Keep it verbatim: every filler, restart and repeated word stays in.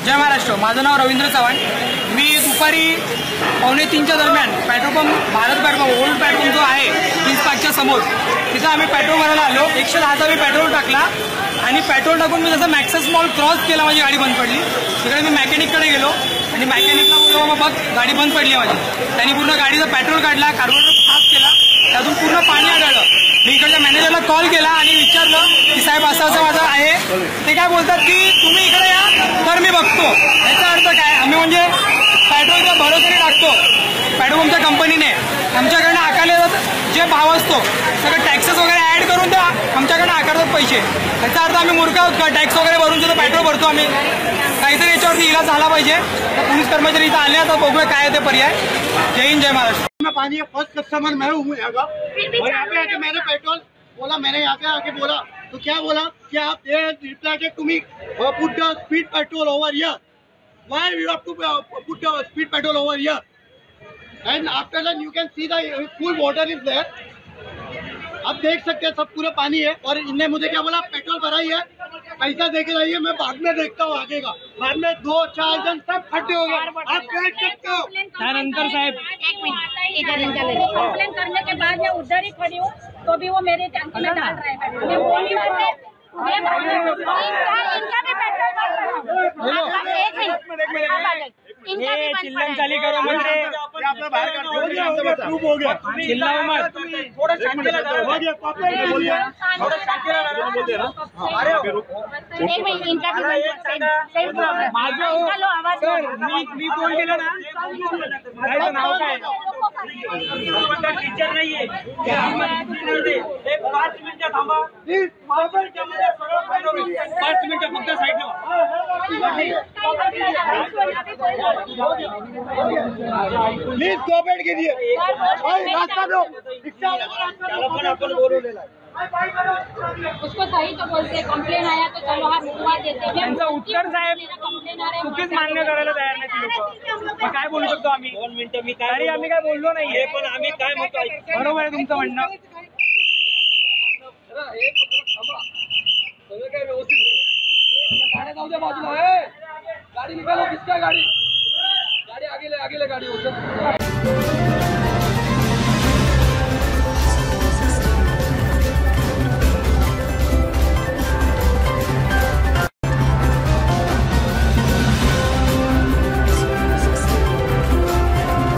जय महाराष्ट्र। माझं नाव रवींद्र चव्हाण। मी दुपारी पावणे तीनच्या दरम्यान petrol pump Bharat petrol old petrol जो आहे तीस पाचच्या समोर तिथं आम्ही पेट्रोल भरायला आलो। एकशे दहाचा मी पेट्रोल टाकला आणि पेट्रोल टाकून मी जसं मॅक्सेस मॉल क्रॉस केला माझी गाडी बंद पडली। तिकडे मी मॅकॅनिककडे गेलो आणि मॅकॅनिकला बोललो मग बघ गाडी बंद पडली माझी। त्यांनी पूर्ण गाडीचा पेट्रोल काढला, कार्बोरेटर साफ केला, त्यातून पूर्ण पाणी आढळलं। मी इकडच्या मॅनेजरला कॉल केला आणि विचारलं की साहेब असं असं माझं आहे। ते काय बोलतात की तुम्ही इकडे या तर मी बघतो। याचा अर्थ काय, आम्ही म्हणजे पेट्रोलच्या भरोशाने टाकतो। पेट्रोल पंपच्या कंपनीने आमच्याकडनं आकारले जे भाव असतो सगळं टॅक्सेस वगैरे ॲड करून त्या आमच्याकडनं आकारतात पैसे। याचा अर्थ आम्ही मूर्ख आहोत का? टॅक्स वगैरे भरून सुद्धा पेट्रोल भरतो आम्ही। काहीतरी याच्यावरती इलाज झाला पाहिजे। तर पोलीस कर्मचारी इथं आले आता बघूया काय ते पर्याय। जय हिंद, जय महाराष्ट्र। मैं पानी फर्स्ट कस्टमर मैं हूँ यहाँ का, और यहाँ पे आके मैंने पेट्रोल बोला, मैंने यहाँ पे आके बोला तो क्या बोला कि आप ये reply to me put the speed petrol over here, why you have to put the speed petrol over here, and after that you can see the full water is there. आप देख सकते हैं सब पूरा पानी है। और इनने मुझे क्या बोला, पेट्रोल भराई है, पैसा दे के रहिए, मैं बाद में देखता हूँ आगे का। बाद में दो चार जन सब खड्डे हो गए, आप देख सकते हो। त्यानंतर साहेब कंप्लेन करने के बाद मैं उधर ही खड़ी हूँ तो भी वो मेरे टैंकी में डाल रहा है। मैं बोली इनका भी पेट्रोल भर रहा हूँ। एक मिनट, इनका भी चिल्लम चाली करो मंत्री, हो गया चिल्लाओ मत, थोड़ा शांति लगा। एक मिनट, इनका भी मी फोन केला ना, नाव काय टीचर नाहीये, एक पाच मिनिटं थांबा, पाच मिनिटं फक्त साईड प्लीज दो बेड के लिए रास्ता दो, अपन बोलवलेला आहे। उसको सही तो बोलते, कंप्लेन आया तो चलो आप रुकवा देते हैं। त्यांचं उत्तर साहेब चुकीच मान्य करायला तयार नाही ती लोक। काय बोलू शकतो आम्ही? दोन मिनिटं मी काय आम्ही काय बोललो नाहीये, पण आम्ही काय म्हणतो बरोबर आहे तुमचं म्हणणं। सगळं काय व्यवस्थित, गाड्या जाऊ द्या बाजूला, गाडी निघालो, किसका गाडी, गाडी आगे ले आगे ले गाडी होतं।